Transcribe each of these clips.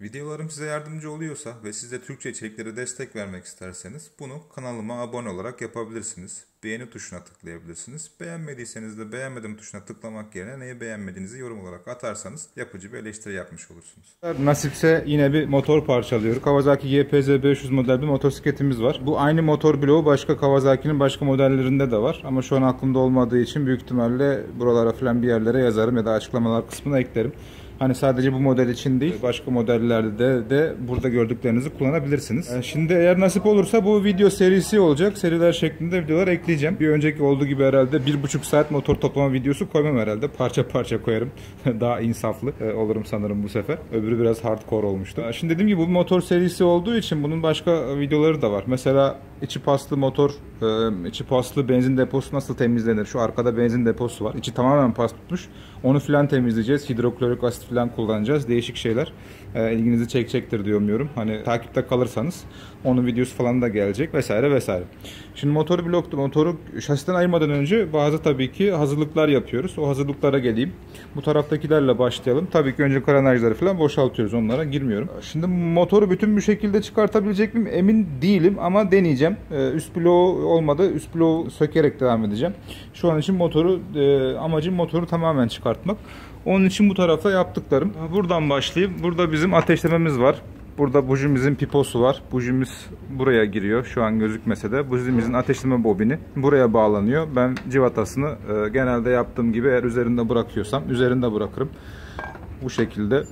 Videolarım size yardımcı oluyorsa ve siz de Türkçe içeriklere destek vermek isterseniz bunu kanalıma abone olarak yapabilirsiniz. Beğeni tuşuna tıklayabilirsiniz. Beğenmediyseniz de beğenmedim tuşuna tıklamak yerine neyi beğenmediğinizi yorum olarak atarsanız yapıcı bir eleştiri yapmış olursunuz. Nasipse yine bir motor parçalıyoruz. Kawasaki GPZ 500 model bir motosikletimiz var. Bu aynı motor bloğu başka Kawasaki'nin başka modellerinde de var. Ama şu an aklımda olmadığı için büyük ihtimalle buralara falan bir yerlere yazarım ya da açıklamalar kısmına eklerim. Hani sadece bu model için değil, başka modellerde de burada gördüklerinizi kullanabilirsiniz. Şimdi eğer nasip olursa bu video serisi olacak. Seriler şeklinde videolar ekleyeceğim. Bir önceki olduğu gibi herhalde 1,5 saat motor toplama videosu koymam herhalde. Parça parça koyarım. Daha insaflı olurum sanırım bu sefer. Öbürü biraz hardcore olmuştu. Şimdi dediğim gibi bu motor serisi olduğu için bunun başka videoları da var. Mesela içi paslı motor, içi paslı benzin deposu nasıl temizlenir? Şu arkada benzin deposu var. İçi tamamen pas tutmuş. Onu filan temizleyeceğiz. Hidroklorik asit filan kullanacağız. Değişik şeyler. İlginizi çekecektir diye umuyorum. Hani takipte kalırsanız onun videosu falan da gelecek vesaire vesaire. Şimdi motoru bloktu. Motoru şasiden ayırmadan önce bazı tabii ki hazırlıklar yapıyoruz. O hazırlıklara geleyim. Bu taraftakilerle başlayalım. Tabii ki önce karenajları falan boşaltıyoruz. Onlara girmiyorum. Şimdi motoru bütün bir şekilde çıkartabilecek miyim? Emin değilim ama deneyeceğim. Üst bloğu olmadı. Üst bloğu sökerek devam edeceğim. Şu an için amacım motoru tamamen çıkartmak. Onun için bu tarafa yaptıklarım. Buradan başlayayım. Burada bizim ateşlememiz var. Burada bujimizin piposu var. Bujimiz buraya giriyor. Şu an gözükmese de bujimizin ateşleme bobini buraya bağlanıyor. Ben civatasını genelde yaptığım gibi eğer üzerinde bırakıyorsam üzerinde bırakırım. Bu şekilde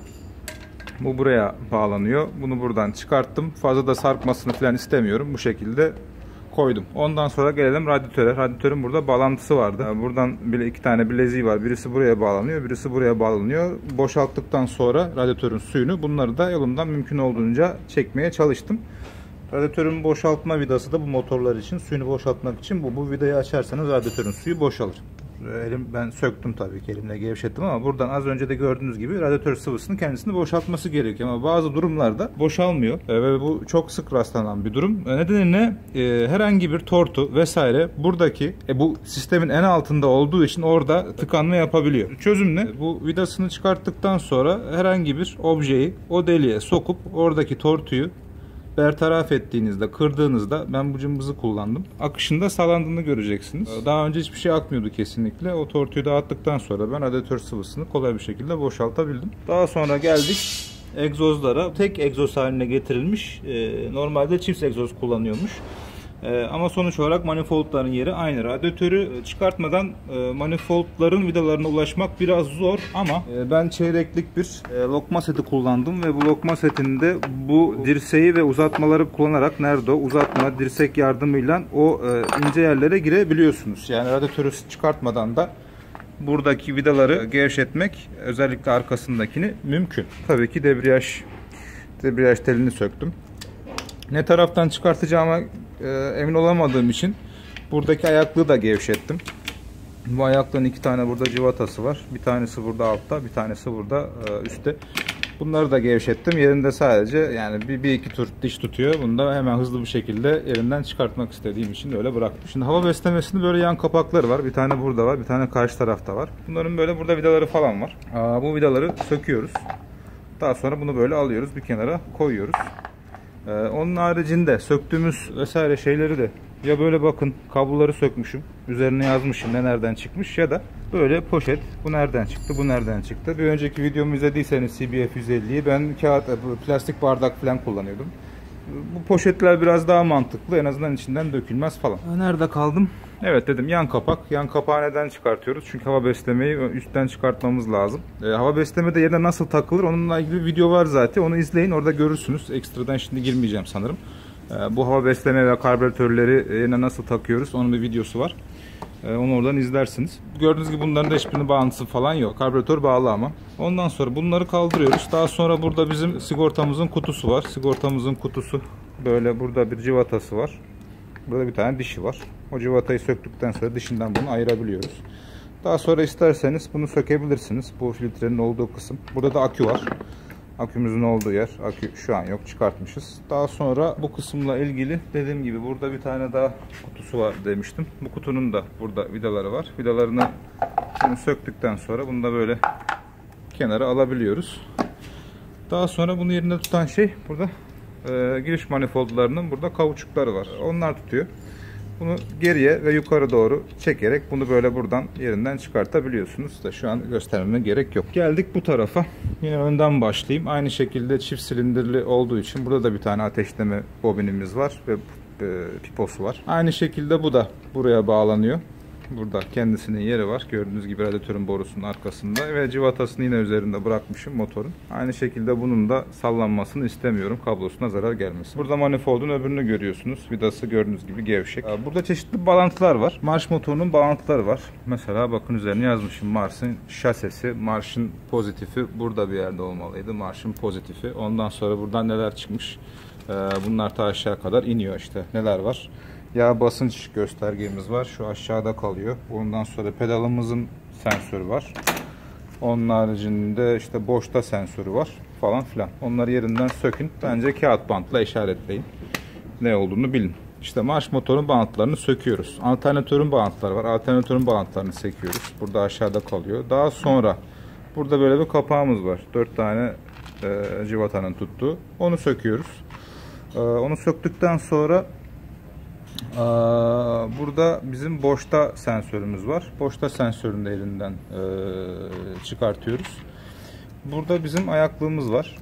bu buraya bağlanıyor. Bunu buradan çıkarttım. Fazla da sarkmasını falan istemiyorum. Bu şekilde koydum. Ondan sonra gelelim radyatöre. Radyatörün burada bağlantısı vardı. Buradan bile iki tane bileziği var. Birisi buraya bağlanıyor, birisi buraya bağlanıyor. Boşalttıktan sonra radyatörün suyunu bunları da yolumdan mümkün olduğunca çekmeye çalıştım. Radyatörün boşaltma vidası da bu motorlar için. Suyunu boşaltmak için bu vidayı açarsanız radyatörün suyu boşalır. Ben söktüm tabii ki elimle gevşettim ama buradan az önce de gördüğünüz gibi radyatör sıvısının kendisini boşaltması gerekiyor ama bazı durumlarda boşalmıyor ve bu çok sık rastlanan bir durum. Nedeniyle herhangi bir tortu vesaire buradaki bu sistemin en altında olduğu için orada tıkanma yapabiliyor. Çözüm ne? Bu vidasını çıkarttıktan sonra herhangi bir objeyi o deliğe sokup oradaki tortuyu bertaraf ettiğinizde, kırdığınızda ben bu cımbızı kullandım. Akışında sağlandığını göreceksiniz. Daha önce hiçbir şey akmıyordu kesinlikle. O tortuyu dağıttıktan sonra ben radyatör sıvısını kolay bir şekilde boşaltabildim. Daha sonra geldik egzozlara. Tek egzoz haline getirilmiş. Normalde çift egzoz kullanıyormuş. Ama sonuç olarak manifoldların yeri aynı. Radyatörü çıkartmadan manifoldların vidalarına ulaşmak biraz zor ama ben çeyreklik bir lokma seti kullandım ve bu lokma setinde bu dirseği ve uzatmaları kullanarak uzatma, dirsek yardımıyla o ince yerlere girebiliyorsunuz. Yani radyatörü çıkartmadan da buradaki vidaları gevşetmek, özellikle arkasındakini mümkün. Tabii ki debriyaj telini söktüm. Ne taraftan çıkartacağıma emin olamadığım için buradaki ayaklığı da gevşettim. Bu ayaklığın iki tane burada civatası var. Bir tanesi burada altta, bir tanesi burada üstte. Bunları da gevşettim. Yerinde sadece yani bir iki tur diş tutuyor. Bunu da hemen hızlı bir şekilde yerinden çıkartmak istediğim için öyle bıraktım. Şimdi hava beslemesinde böyle yan kapakları var. Bir tane burada var, bir tane karşı tarafta var. Bunların böyle burada vidaları falan var. Bu vidaları söküyoruz. Daha sonra bunu böyle alıyoruz, bir kenara koyuyoruz. Onun haricinde söktüğümüz vesaire şeyleri de ya böyle bakın kabloları sökmüşüm, üzerine yazmışım ne nereden çıkmış ya da böyle poşet bu nereden çıktı, bu nereden çıktı. Bir önceki videomu izlediyseniz CBF 150'yi ben plastik bardak falan kullanıyordum. Bu poşetler biraz daha mantıklı, en azından içinden dökülmez falan. Nerede kaldım? Evet dedim, yan kapak. Yan kapağı neden çıkartıyoruz? Çünkü hava beslemeyi üstten çıkartmamız lazım. Hava besleme de yerine nasıl takılır? Onunla ilgili bir video var zaten. Onu izleyin, orada görürsünüz. Ekstradan şimdi girmeyeceğim sanırım. Bu hava besleme ve karbüratörleri yerine nasıl takıyoruz? Onun bir videosu var. Onu oradan izlersiniz. Gördüğünüz gibi bunların da hiçbirinin bağlantısı falan yok. Karbüratör bağlı ama. Ondan sonra bunları kaldırıyoruz. Daha sonra burada bizim sigortamızın kutusu var. Sigortamızın kutusu böyle, burada bir civatası var. Burada bir tane dişi var. O civatayı söktükten sonra dişinden bunu ayırabiliyoruz. Daha sonra isterseniz bunu sökebilirsiniz. Bu filtrenin olduğu kısım. Burada da akü var. Akümüzün olduğu yer. Akü şu an yok, çıkartmışız. Daha sonra bu kısımla ilgili dediğim gibi burada bir tane daha kutusu var demiştim. Bu kutunun da burada vidaları var. Vidalarını söktükten sonra bunu da böyle kenara alabiliyoruz. Daha sonra bunu yerinde tutan şey burada giriş manifoldlarının burada kauçukları var. Onlar tutuyor. Bunu geriye ve yukarı doğru çekerek bunu böyle buradan yerinden çıkartabiliyorsunuz da şu an göstermeme gerek yok. Geldik bu tarafa. Yine önden başlayayım. Aynı şekilde çift silindirli olduğu için burada da bir tane ateşleme bobinimiz var ve piposu var. Aynı şekilde bu da buraya bağlanıyor. Burada kendisinin yeri var. Gördüğünüz gibi radyatörün borusunun arkasında ve civatasını yine üzerinde bırakmışım motorun. Aynı şekilde bunun da sallanmasını istemiyorum. Kablosuna zarar gelmesin. Burada manifoldun öbürünü görüyorsunuz. Vidası gördüğünüz gibi gevşek. Burada çeşitli bağlantılar var. Marş motorunun bağlantıları var. Mesela bakın üzerine yazmışım. Marş'ın şasesi, marşın pozitifi burada bir yerde olmalıydı. Marşın pozitifi. Ondan sonra buradan neler çıkmış? Bunlar ta aşağı kadar iniyor işte. Neler var? Yağ basınç göstergemiz var. Şu aşağıda kalıyor. Ondan sonra pedalımızın sensörü var. Onun haricinde işte boşta sensörü var falan filan. Onları yerinden sökün. Bence kağıt bantla işaretleyin. Ne olduğunu bilin. İşte marş motorun bantlarını söküyoruz. Alternatörün bantları var. Alternatörün bantlarını söküyoruz. Burada aşağıda kalıyor. Daha sonra burada böyle bir kapağımız var. 4 tane civatanın tuttuğu. Onu söküyoruz. Onu söktükten sonra burada bizim boşta sensörümüz var. Boşta sensörünü de elinden çıkartıyoruz. Burada bizim ayaklığımız var.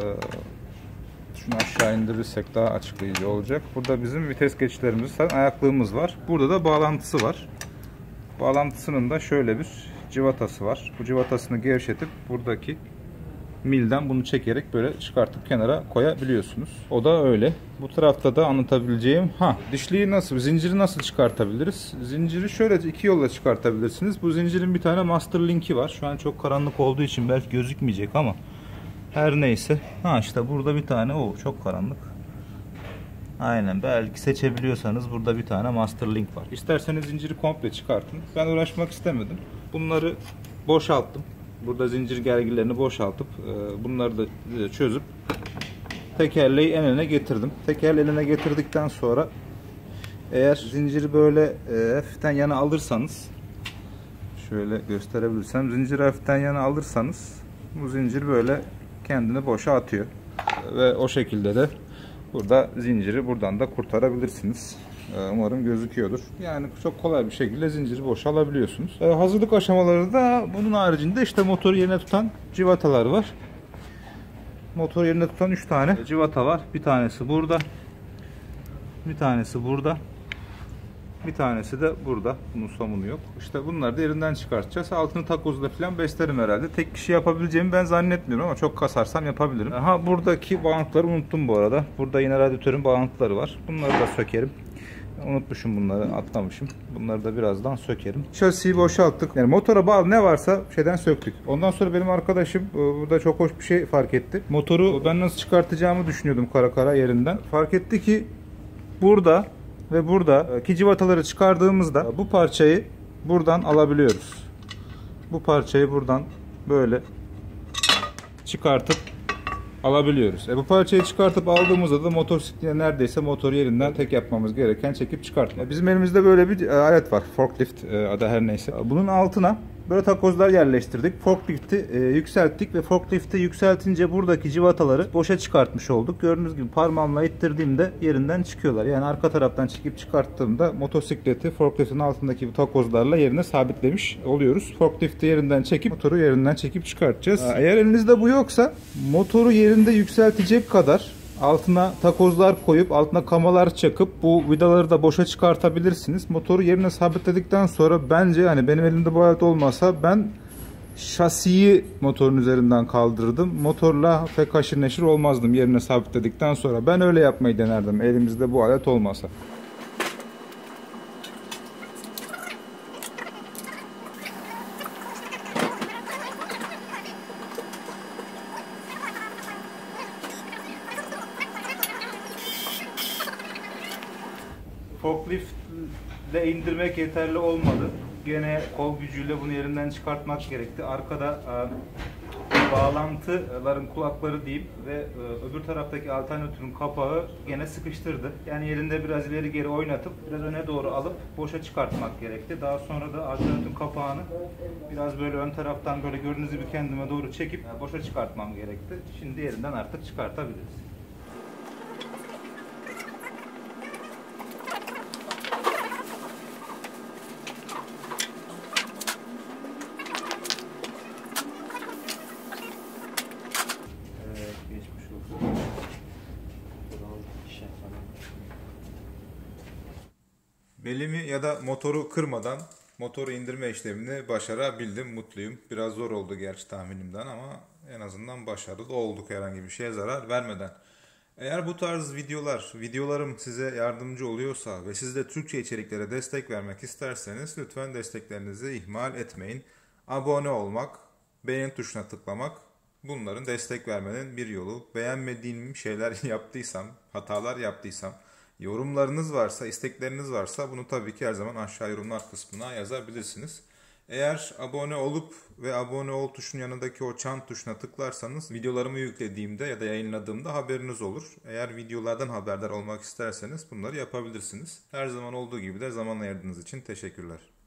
Şunu aşağı indirirsek daha açıklayıcı olacak. Burada bizim vites geçişlerimiz, ayaklığımız var. Burada da bağlantısı var. Bağlantısının da şöyle bir civatası var. Bu civatasını gevşetip buradaki milden bunu çekerek böyle çıkartıp kenara koyabiliyorsunuz. O da öyle. Bu tarafta da anlatabileceğim dişliği nasıl, zinciri nasıl çıkartabiliriz? Zinciri şöyle iki yolla çıkartabilirsiniz. Bu zincirin bir tane master linki var. Şu an çok karanlık olduğu için belki gözükmeyecek ama her neyse. İşte burada bir tane çok karanlık. Aynen, belki seçebiliyorsanız burada bir tane master link var. İsterseniz zinciri komple çıkartın. Ben uğraşmak istemedim. Bunları boşalttım. Burada zincir gergilerini boşaltıp bunları da çözüp tekerleği en öne getirdim. Tekerleği eline getirdikten sonra eğer zinciri böyle hafiften yana alırsanız, şöyle gösterebilirsem, zinciri hafiften yana alırsanız bu zincir böyle kendini boşa atıyor. Ve o şekilde de burada zinciri buradan da kurtarabilirsiniz. Umarım gözüküyordur. Yani çok kolay bir şekilde zinciri boşa alabiliyorsunuz. Hazırlık aşamaları da bunun haricinde işte motoru yerine tutan civatalar var. Motoru yerine tutan 3 tane civata var. Bir tanesi burada. Bir tanesi burada. Bir tanesi de burada. Bunun somunu yok. İşte bunları da yerinden çıkartacağız. Altını takozla falan beslerim herhalde. Tek kişi yapabileceğimi ben zannetmiyorum ama çok kasarsam yapabilirim. Buradaki bağlantıları unuttum bu arada. Burada yine radyatörün bağlantıları var. Bunları da sökerim. Unutmuşum bunları, atlamışım. Bunları da birazdan sökerim. Şasiyi boşalttık. Yani motora bağlı ne varsa şeyden söktük. Ondan sonra benim arkadaşım burada çok hoş bir şey fark etti. Motoru ben nasıl çıkartacağımı düşünüyordum kara yerinden. Fark etti ki burada ve buradaki civataları çıkardığımızda bu parçayı buradan alabiliyoruz. Bu parçayı buradan böyle çıkartıp alabiliyoruz. Bu parçayı çıkartıp aldığımızda da motosikletine neredeyse motoru yerinden tek yapmamız gereken çekip çıkartmak. Bizim elimizde böyle bir alet var. Forklift adı her neyse. Bunun altına böyle takozlar yerleştirdik. Forklifti yükselttik ve forklifti yükseltince buradaki civataları boşa çıkartmış olduk. Gördüğünüz gibi parmağımla ittirdiğimde yerinden çıkıyorlar. Yani arka taraftan çekip çıkarttığımda motosikleti forkliftin altındaki bu takozlarla yerine sabitlemiş oluyoruz. Forklifti yerinden çekip motoru yerinden çekip çıkartacağız. Eğer elinizde bu yoksa motoru yerinde yükseltecek kadar altına takozlar koyup altına kamalar çakıp bu vidaları da boşa çıkartabilirsiniz. Motoru yerine sabitledikten sonra bence hani benim elimde bu alet olmasa ben şasiyi motorun üzerinden kaldırırdım. Motorla pek haşır neşir olmazdım yerine sabitledikten sonra. Ben öyle yapmayı denerdim elimizde bu alet olmasa. Forkliftle indirmek yeterli olmadı. Gene kol gücüyle bunu yerinden çıkartmak gerekti. Arkada bağlantıların kulakları diyeyim ve öbür taraftaki alternatörün kapağı gene sıkıştırdı. Yani yerinde biraz ileri geri oynatıp biraz öne doğru alıp boşa çıkartmak gerekti. Daha sonra da alternatörün kapağını biraz böyle ön taraftan böyle gördüğünüz gibi kendime doğru çekip boşa çıkartmam gerekti. Şimdi yerinden artık çıkartabiliriz. Geçmiş olsun. Belimi ya da motoru kırmadan motoru indirme işlemini başarabildim. Mutluyum. Biraz zor oldu gerçi tahminimden ama en azından başarılı olduk herhangi bir şeye zarar vermeden. Eğer bu tarz videolarım size yardımcı oluyorsa ve siz de Türkçe içeriklere destek vermek isterseniz lütfen desteklerinizi ihmal etmeyin. Abone olmak, beğen tuşuna tıklamak bunların destek vermenin bir yolu. Beğenmediğim şeyler yaptıysam, hatalar yaptıysam, yorumlarınız varsa, istekleriniz varsa bunu tabii ki her zaman aşağı yorumlar kısmına yazabilirsiniz. Eğer abone olup ve abone ol tuşunun yanındaki o çan tuşuna tıklarsanız videolarımı yüklediğimde ya da yayınladığımda haberiniz olur. Eğer videolardan haberdar olmak isterseniz bunları yapabilirsiniz. Her zaman olduğu gibi de zaman ayırdığınız için teşekkürler.